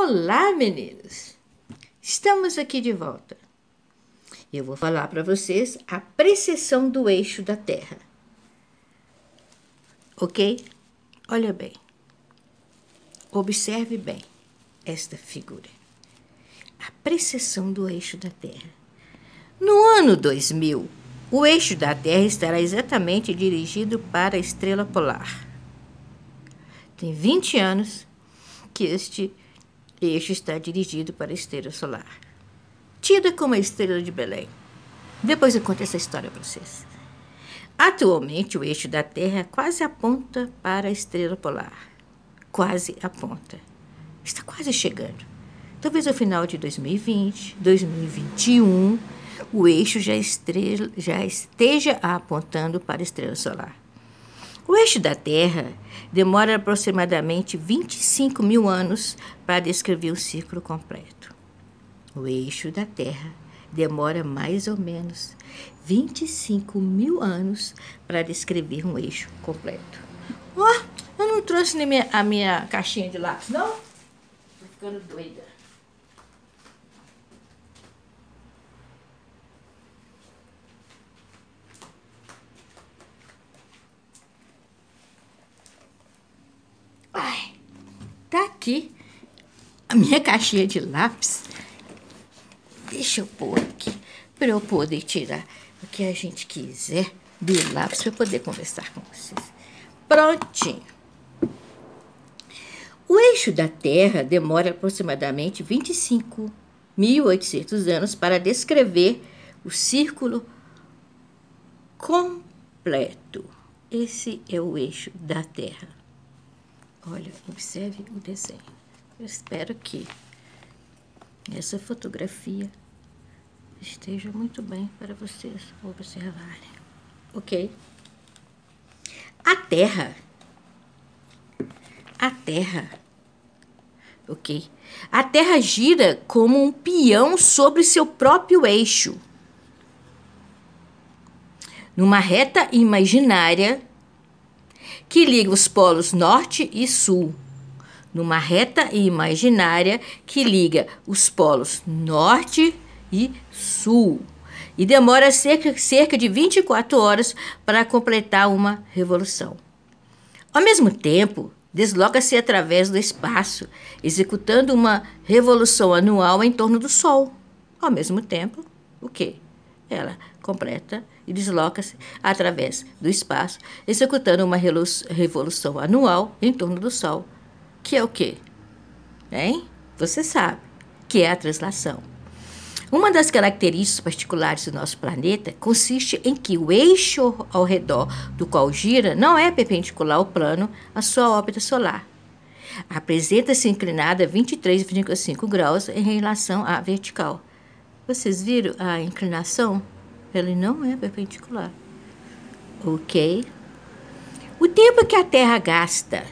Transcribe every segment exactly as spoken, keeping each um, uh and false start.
Olá, meninos! Estamos aqui de volta. Eu vou falar para vocês a precessão do eixo da Terra. Ok? Olha bem. Observe bem esta figura. A precessão do eixo da Terra. No ano dois mil, o eixo da Terra estará exatamente dirigido para a estrela polar. Tem vinte anos que este eixo está dirigido para a estrela solar, tida como a estrela de Belém. Depois eu conto essa história para vocês. Atualmente, o eixo da Terra quase aponta para a estrela polar. Quase aponta. Está quase chegando. Talvez ao final de dois mil e vinte, dois mil e vinte e um, o eixo já, estrela, já esteja apontando para a estrela solar. O eixo da Terra demora aproximadamente vinte e cinco mil anos para descrever o círculo completo. O eixo da Terra demora mais ou menos vinte e cinco mil anos para descrever um eixo completo. Oh, eu não trouxe nem minha, a minha caixinha de lápis, não? Tô ficando doida. Ai, tá aqui a minha caixinha de lápis. Deixa eu pôr aqui para eu poder tirar o que a gente quiser do lápis para eu poder conversar com vocês. Prontinho. O eixo da Terra demora aproximadamente vinte e cinco mil e oitocentos anos para descrever o círculo completo. Esse é o eixo da Terra. Olha, observe o desenho. Eu espero que essa fotografia esteja muito bem para vocês observarem. Ok? A Terra. A Terra. Ok? A Terra gira como um peão sobre seu próprio eixo. Numa reta imaginária que liga os polos norte e sul. Numa reta imaginária que liga os polos norte e sul. E demora cerca, cerca de vinte e quatro horas para completar uma revolução. Ao mesmo tempo, desloca-se através do espaço, executando uma revolução anual em torno do Sol. Ao mesmo tempo, o quê? Ela completa e desloca-se através do espaço, executando uma revolução anual em torno do Sol. Que é o quê? Hein? Você sabe que é a translação. Uma das características particulares do nosso planeta consiste em que o eixo ao redor do qual gira não é perpendicular ao plano à sua órbita solar. Apresenta-se inclinada a vinte e três vírgula cinco graus em relação à vertical. Vocês viram a inclinação? Ele não é perpendicular. Ok? O tempo que a Terra gasta...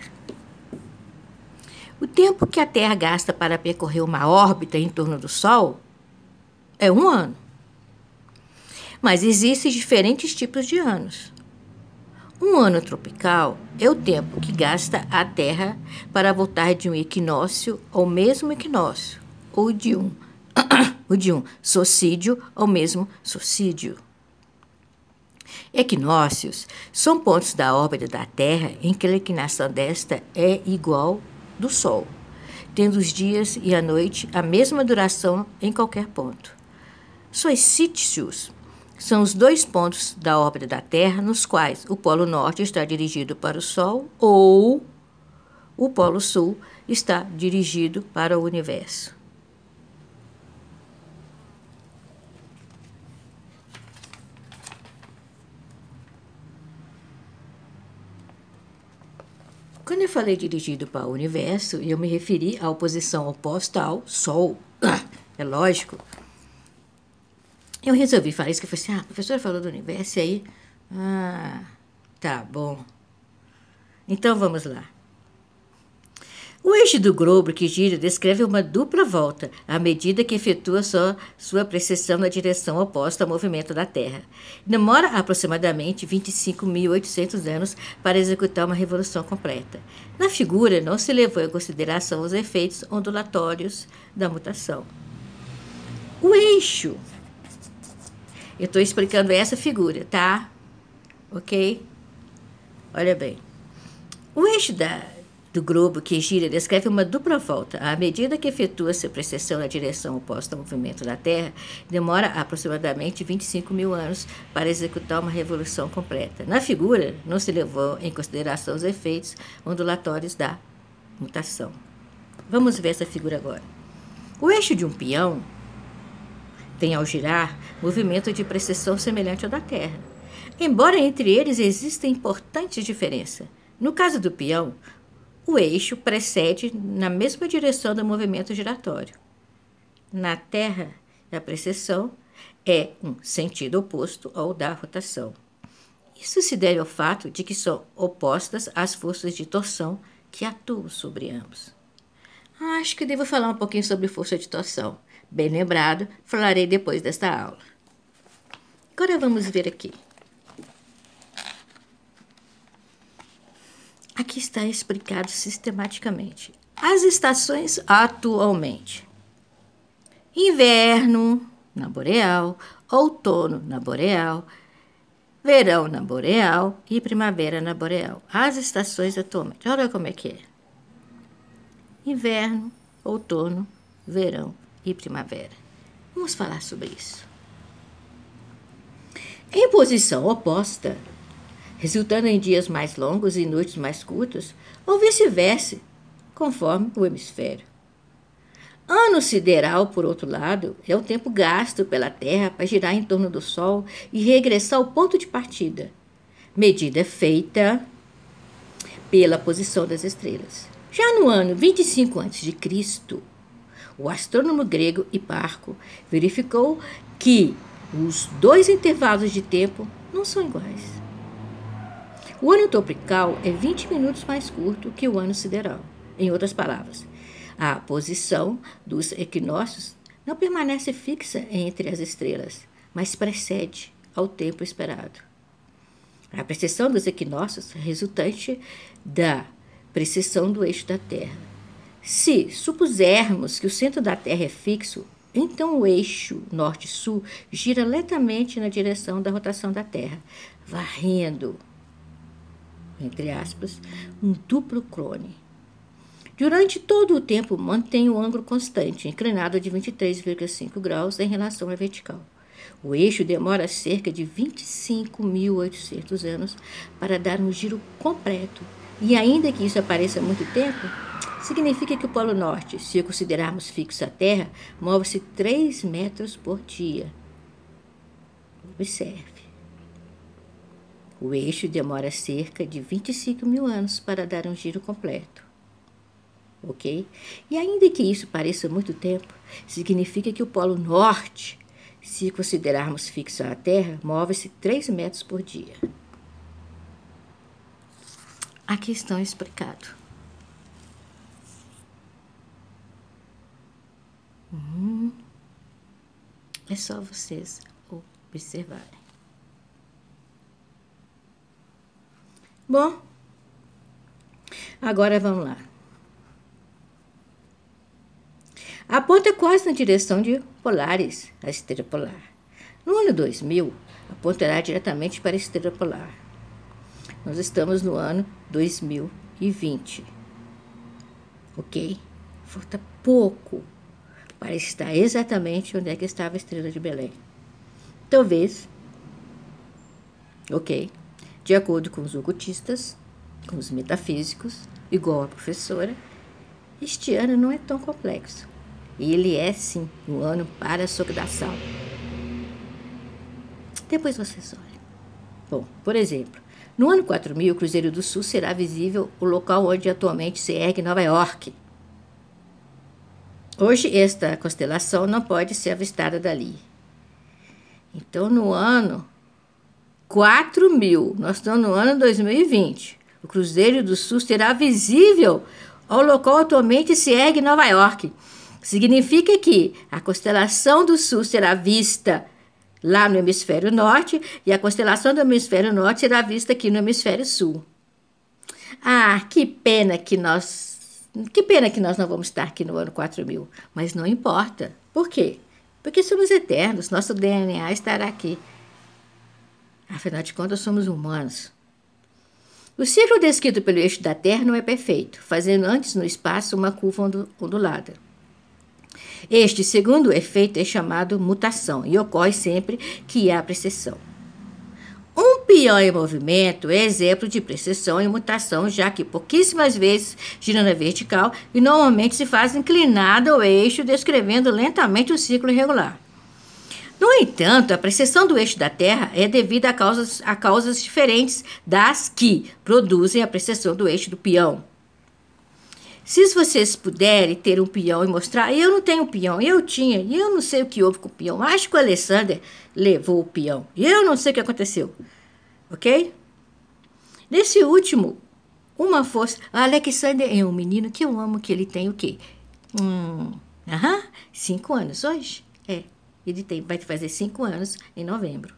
O tempo que a Terra gasta para percorrer uma órbita em torno do Sol é um ano. Mas existem diferentes tipos de anos. Um ano tropical é o tempo que gasta a Terra para voltar de um equinócio ao mesmo equinócio, ou de um, ou de um solstício ao mesmo solstício. Equinócios são pontos da órbita da Terra em que a inclinação desta é igual do Sol, tendo os dias e a noite a mesma duração em qualquer ponto. Solstícios são os dois pontos da órbita da Terra nos quais o Polo Norte está dirigido para o Sol ou o Polo Sul está dirigido para o Universo. Quando eu falei dirigido para o Universo, eu me referi à oposição oposta ao Sol. É lógico. Eu resolvi falar isso, que eu falei assim, ah, a professora falou do Universo, e aí... Ah, tá bom. Então, vamos lá. O O eixo do globo que gira descreve uma dupla volta, à medida que efetua só sua precessão na direção oposta ao movimento da Terra. Demora aproximadamente vinte e cinco mil e oitocentos anos para executar uma revolução completa. Na figura, não se levou em consideração os efeitos ondulatórios da mutação. O eixo. Eu estou explicando essa figura, tá? Ok? Olha bem. O eixo da... do globo que gira descreve uma dupla volta. À medida que efetua sua precessão na direção oposta ao movimento da Terra, demora aproximadamente vinte e cinco mil anos para executar uma revolução completa. Na figura, não se levou em consideração os efeitos ondulatórios da mutação. Vamos ver essa figura agora. O eixo de um peão tem, ao girar, movimento de precessão semelhante ao da Terra, embora entre eles exista importante diferença. No caso do peão, o eixo precede na mesma direção do movimento giratório. Na Terra, a precessão é um sentido oposto ao da rotação. Isso se deve ao fato de que são opostas as forças de torção que atuam sobre ambos. Acho que devo falar um pouquinho sobre força de torção. Bem lembrado, falarei depois desta aula. Agora vamos ver aqui. Aqui está explicado sistematicamente. As estações atualmente. Inverno na boreal, outono na boreal, verão na boreal e primavera na boreal. As estações atualmente. Olha como é que é. Inverno, outono, verão e primavera. Vamos falar sobre isso. Em posição oposta, resultando em dias mais longos e noites mais curtas, ou vice-versa, conforme o hemisfério. Ano sideral, por outro lado, é o tempo gasto pela Terra para girar em torno do Sol e regressar ao ponto de partida, medida feita pela posição das estrelas. Já no ano vinte e cinco antes de Cristo, o astrônomo grego Hiparco verificou que os dois intervalos de tempo não são iguais. O ano tropical é vinte minutos mais curto que o ano sideral. Em outras palavras, a posição dos equinócios não permanece fixa entre as estrelas, mas precede ao tempo esperado. A precessão dos equinócios é resultante da precessão do eixo da Terra. Se supusermos que o centro da Terra é fixo, então o eixo norte-sul gira lentamente na direção da rotação da Terra, varrendo, entre aspas, um duplo clone. Durante todo o tempo, mantém o ângulo constante, inclinado de vinte e três vírgula cinco graus em relação à vertical. O eixo demora cerca de vinte e cinco mil e oitocentos anos para dar um giro completo. E ainda que isso apareça muito tempo, significa que o Polo Norte, se considerarmos fixo a Terra, move-se três metros por dia. Observe. O eixo demora cerca de vinte e cinco mil anos para dar um giro completo. Ok? E ainda que isso pareça muito tempo, significa que o Polo Norte, se considerarmos fixo a Terra, move-se três metros por dia. Aqui estão explicado. Hum, é só vocês observarem. Bom, agora vamos lá. Aponta quase na direção de Polaris, a estrela polar. No ano dois mil, apontará diretamente para a estrela polar. Nós estamos no ano dois mil e vinte. Ok? Falta pouco para estar exatamente onde é que estava a estrela de Belém. Talvez, ok, de acordo com os ocultistas, com os metafísicos, igual a professora, este ano não é tão complexo. Ele é, sim, um ano para a sogração. Depois vocês olham. Bom, por exemplo, no ano quatro mil, o Cruzeiro do Sul será visível o local onde atualmente se ergue Nova York. Hoje, esta constelação não pode ser avistada dali. Então, no ano quatro mil, nós estamos no ano dois mil e vinte, o Cruzeiro do Sul será visível ao local atualmente se ergue Nova York. Significa que a constelação do Sul será vista lá no hemisfério norte e a constelação do hemisfério norte será vista aqui no hemisfério sul. Ah, que pena que nós... Que pena que nós não vamos estar aqui no ano quatro mil. Mas não importa. Por quê? Porque somos eternos. Nosso D N A estará aqui. Afinal de contas, somos humanos. O ciclo descrito pelo eixo da Terra não é perfeito, fazendo antes no espaço uma curva ondulada. Este segundo efeito é chamado mutação e ocorre sempre que há precessão. Um peão em movimento é exemplo de precessão e mutação, já que pouquíssimas vezes gira na vertical e normalmente se faz inclinado ao eixo, descrevendo lentamente o ciclo irregular. No entanto, a precessão do eixo da Terra é devida a causas, a causas diferentes das que produzem a precessão do eixo do peão. Se vocês puderem ter um peão e mostrar, eu não tenho peão, eu tinha, e eu não sei o que houve com o peão. Acho que o Alexander levou o peão, e eu não sei o que aconteceu, ok? Nesse último, uma força... O Alexander é um menino que eu amo, que ele tem o quê? Hum, aham, cinco anos hoje, é. Ele tem, vai fazer cinco anos em novembro.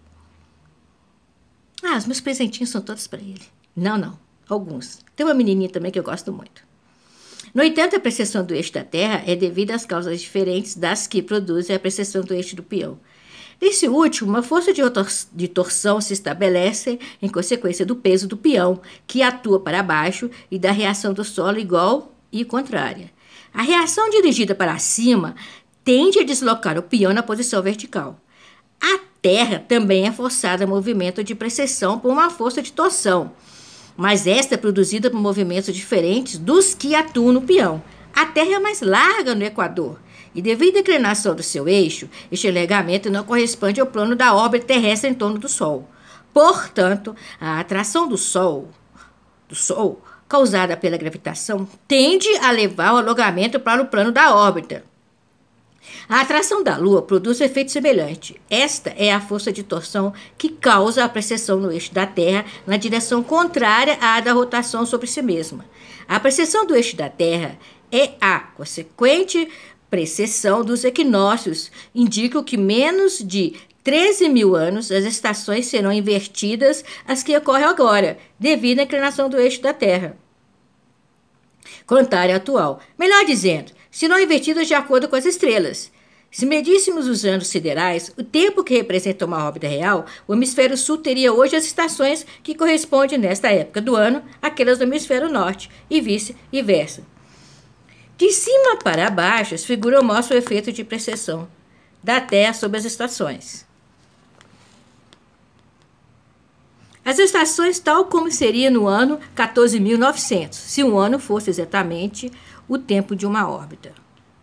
Ah, os meus presentinhos são todos para ele. Não, não, alguns. Tem uma menininha também que eu gosto muito. No entanto, a precessão do eixo da Terra é devida às causas diferentes das que produzem a precessão do eixo do peão. Nesse último, uma força de torção se estabelece em consequência do peso do peão, que atua para baixo, e da reação do solo igual e contrária. A reação dirigida para cima tende a deslocar o peão na posição vertical. A Terra também é forçada a movimento de precessão por uma força de torção, mas esta é produzida por movimentos diferentes dos que atuam no peão. A Terra é mais larga no Equador, e devido à inclinação do seu eixo, este alargamento não corresponde ao plano da órbita terrestre em torno do Sol. Portanto, a atração do Sol, do Sol causada pela gravitação, tende a levar o alongamento para o plano da órbita. A atração da Lua produz um efeito semelhante. Esta é a força de torção que causa a precessão no eixo da Terra na direção contrária à da rotação sobre si mesma. A precessão do eixo da Terra é a consequente precessão dos equinócios. Indica que menos de treze mil anos as estações serão invertidas às que ocorrem agora, devido à inclinação do eixo da Terra contrária à atual. Melhor dizendo, serão invertidas de acordo com as estrelas. Se medíssemos os anos siderais, o tempo que representa uma órbita real, o hemisfério sul teria hoje as estações que correspondem nesta época do ano àquelas do hemisfério norte, e vice-versa. De cima para baixo, as figuras mostram o efeito de precessão da Terra sobre as estações. As estações tal como seria no ano quatorze mil e novecentos, se um ano fosse exatamente o tempo de uma órbita.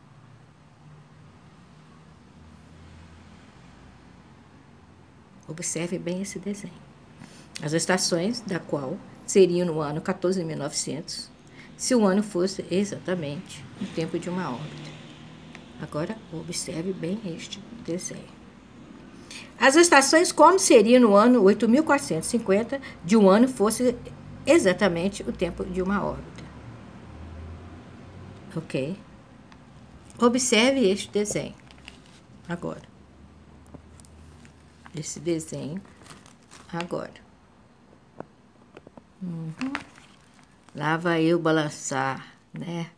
Observe bem esse desenho. As estações da qual seriam no ano quatorze mil e novecentos, se o ano fosse exatamente o tempo de uma órbita. Agora, observe bem este desenho. As estações como seria no ano oito mil quatrocentos e cinquenta, de um ano fosse exatamente o tempo de uma órbita. Ok? Observe este desenho. Agora. Esse desenho. Agora. Uhum. Lá vai eu balançar, né?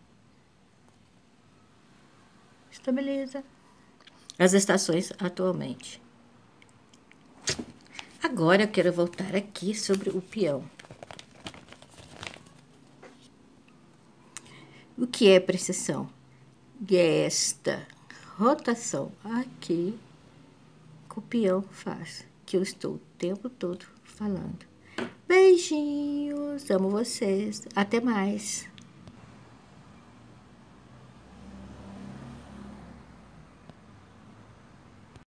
Estabiliza. As estações atualmente. Agora eu quero voltar aqui sobre o peão. O que é precessão? É esta rotação aqui que o peão faz, que eu estou o tempo todo falando. Beijinhos, amo vocês, até mais.